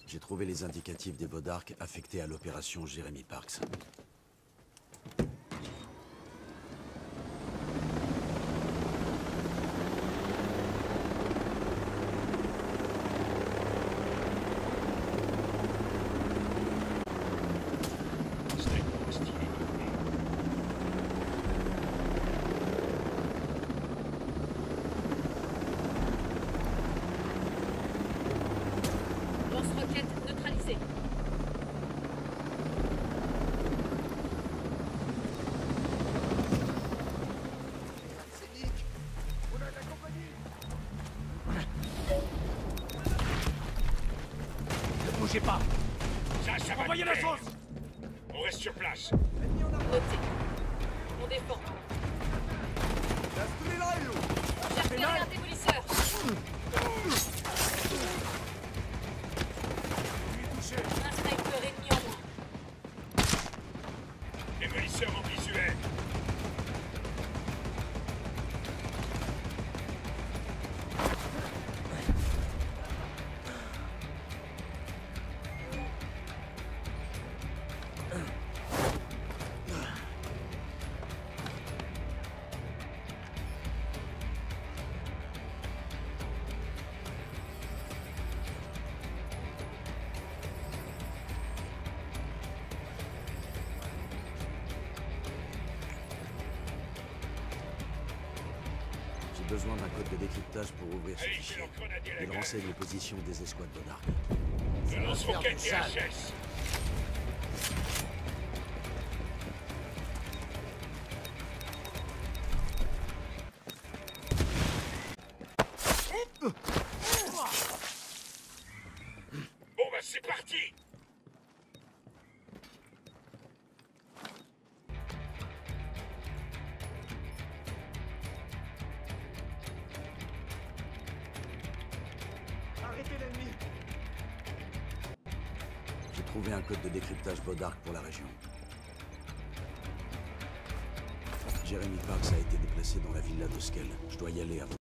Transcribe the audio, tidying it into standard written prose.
J'ai trouvé les indicatifs des Bodark affectés à l'opération Jeremy Parks. Lance-roquette neutralisée. C'est Nick. On a de la compagnie. Ne bougez pas. Ça va. Envoyez la sauce. On reste sur place. Ennemi en arrière. Noté. On défend. J'ai repéré un démolisseur. Un sniper ennemi en moins. Démolisseur en visuel. J'ai besoin d'un code de décryptage pour ouvrir ce Allez, fichier. j'ai leur grenadier à la Il gueule. renseigne les positions des escouades Bodark. Je lance roquette et HS. Bon bah c'est parti. Arrêtez l'ennemi. J'ai trouvé un code de décryptage Bodark pour la région. Jeremy Parks a été déplacé dans la villa de Skell. Je dois y aller avant.